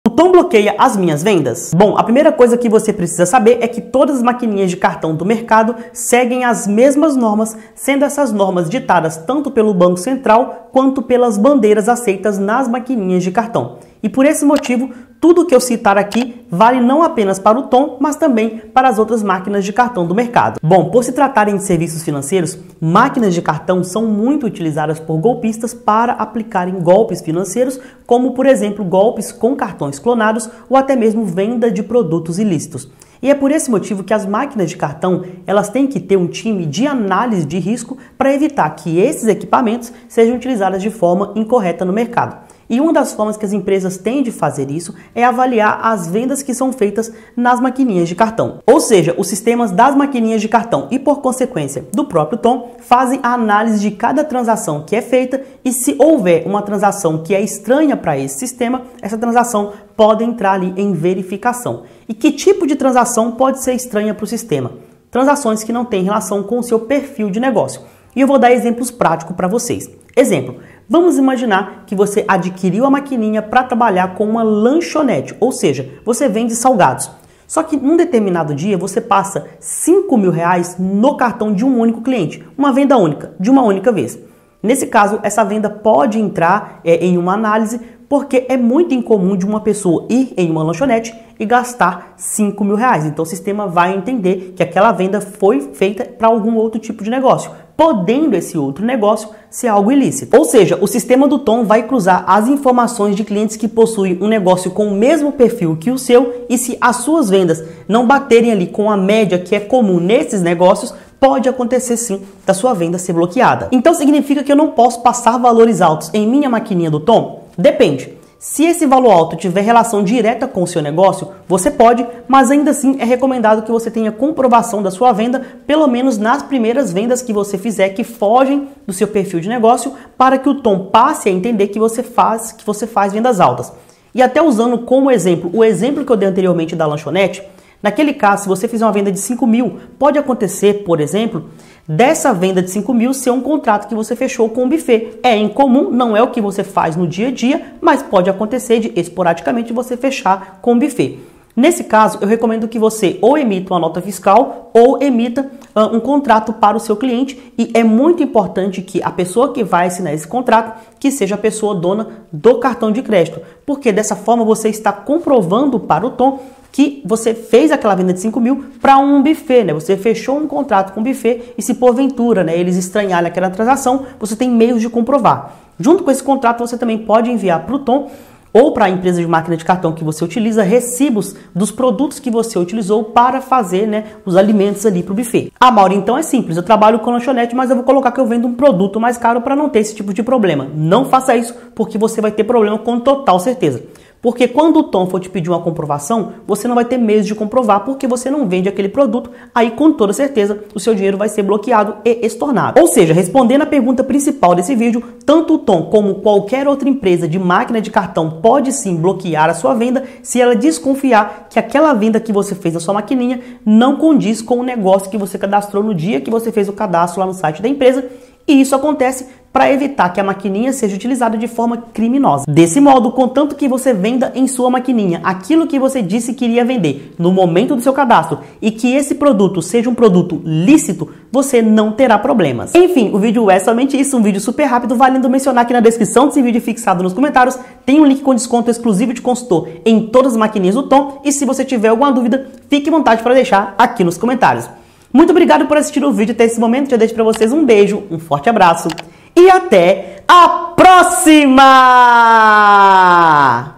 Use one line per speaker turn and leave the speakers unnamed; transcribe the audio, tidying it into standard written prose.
O Tom bloqueia as minhas vendas? Bom, a primeira coisa que você precisa saber é que todas as maquininhas de cartão do mercado seguem as mesmas normas, sendo essas normas ditadas tanto pelo Banco Central quanto pelas bandeiras aceitas nas maquininhas de cartão. E por esse motivo, tudo que eu citar aqui vale não apenas para o Tom, mas também para as outras máquinas de cartão do mercado. Bom, por se tratarem de serviços financeiros, máquinas de cartão são muito utilizadas por golpistas para aplicarem golpes financeiros, como por exemplo golpes com cartões clonados ou até mesmo venda de produtos ilícitos. E é por esse motivo que as máquinas de cartão elas têm que ter um time de análise de risco para evitar que esses equipamentos sejam utilizados de forma incorreta no mercado. E uma das formas que as empresas têm de fazer isso é avaliar as vendas que são feitas nas maquininhas de cartão. Ou seja, os sistemas das maquininhas de cartão e, por consequência, do próprio Tom, fazem a análise de cada transação que é feita e se houver uma transação que é estranha para esse sistema, essa transação pode entrar ali em verificação. E que tipo de transação pode ser estranha para o sistema? Transações que não têm relação com o seu perfil de negócio. E eu vou dar exemplos práticos para vocês. Exemplo, vamos imaginar que você adquiriu a maquininha para trabalhar com uma lanchonete, ou seja, você vende salgados. Só que num determinado dia você passa R$5.000 no cartão de um único cliente, uma venda única, de uma única vez. Nesse caso, essa venda pode entrar em uma análise, porque é muito incomum de uma pessoa ir em uma lanchonete e gastar R$5.000. Então o sistema vai entender que aquela venda foi feita para algum outro tipo de negócio, podendo esse outro negócio ser algo ilícito. Ou seja, o sistema do Tom vai cruzar as informações de clientes que possuem um negócio com o mesmo perfil que o seu, e se as suas vendas não baterem ali com a média que é comum nesses negócios, pode acontecer sim da sua venda ser bloqueada. Então significa que eu não posso passar valores altos em minha maquininha do Tom? Depende. Se esse valor alto tiver relação direta com o seu negócio, você pode, mas ainda assim é recomendado que você tenha comprovação da sua venda, pelo menos nas primeiras vendas que você fizer que fogem do seu perfil de negócio, para que o Tom passe a entender que você faz vendas altas. E até usando como exemplo, o exemplo que eu dei anteriormente da lanchonete, naquele caso, se você fizer uma venda de 5.000, pode acontecer, por exemplo, dessa venda de 5.000 ser um contrato que você fechou com o buffet. É incomum, não é o que você faz no dia a dia, mas pode acontecer de esporadicamente você fechar com o buffet. Nesse caso, eu recomendo que você ou emita uma nota fiscal ou emita um contrato para o seu cliente, e é muito importante que a pessoa que vai assinar esse contrato que seja a pessoa dona do cartão de crédito, porque dessa forma você está comprovando para o Tom que você fez aquela venda de 5.000 para um buffet, né? Você fechou um contrato com o buffet e se porventura, né, eles estranharem aquela transação, você tem meios de comprovar. Junto com esse contrato, você também pode enviar para o Tom ou para a empresa de máquina de cartão que você utiliza recibos dos produtos que você utilizou para fazer, né, os alimentos ali para o buffet. Ah, Mauro, então é simples, eu trabalho com lanchonete, mas eu vou colocar que eu vendo um produto mais caro para não ter esse tipo de problema. Não faça isso, porque você vai ter problema com total certeza. Porque quando o Tom for te pedir uma comprovação, você não vai ter meios de comprovar, porque você não vende aquele produto, aí com toda certeza o seu dinheiro vai ser bloqueado e estornado. Ou seja, respondendo a pergunta principal desse vídeo, tanto o Tom como qualquer outra empresa de máquina de cartão pode sim bloquear a sua venda se ela desconfiar que aquela venda que você fez na sua maquininha não condiz com o negócio que você cadastrou no dia que você fez o cadastro lá no site da empresa. E isso acontece para evitar que a maquininha seja utilizada de forma criminosa. Desse modo, contanto que você venda em sua maquininha aquilo que você disse que iria vender no momento do seu cadastro e que esse produto seja um produto lícito, você não terá problemas. Enfim, o vídeo é somente isso, um vídeo super rápido, valendo mencionar que na descrição desse vídeo fixado nos comentários tem um link com desconto exclusivo de consultor em todas as maquininhas do Tom, e se você tiver alguma dúvida, fique à vontade para deixar aqui nos comentários. Muito obrigado por assistir o vídeo até esse momento, já deixo para vocês um beijo, um forte abraço e até a próxima!